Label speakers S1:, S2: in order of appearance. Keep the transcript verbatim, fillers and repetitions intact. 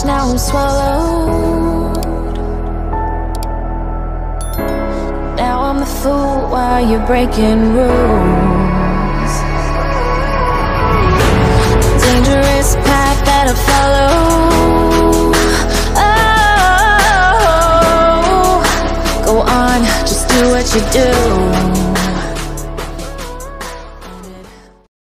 S1: now I'm swallowed. Now I'm the fool while you're breaking rules. Dangerous path that I follow. Oh, go on, just do what you do.